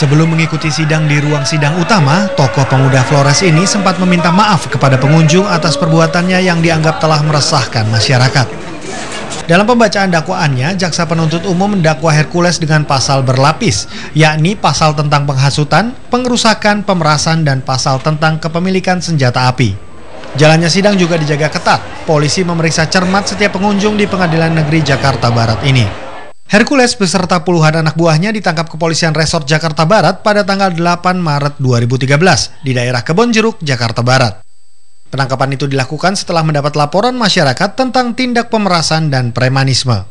Sebelum mengikuti sidang di ruang sidang utama, tokoh pemuda Flores ini sempat meminta maaf kepada pengunjung atas perbuatannya yang dianggap telah meresahkan masyarakat. Dalam pembacaan dakwaannya, jaksa penuntut umum mendakwa Hercules dengan pasal berlapis, yakni pasal tentang penghasutan, pengerusakan, pemerasan, dan pasal tentang kepemilikan senjata api. Jalannya sidang juga dijaga ketat. Polisi memeriksa cermat setiap pengunjung di Pengadilan Negeri Jakarta Barat ini. Hercules beserta puluhan anak buahnya ditangkap Kepolisian Resort Jakarta Barat pada tanggal 8 Maret 2013 di daerah Kebonjeruk, Jakarta Barat. Penangkapan itu dilakukan setelah mendapat laporan masyarakat tentang tindak pemerasan dan premanisme.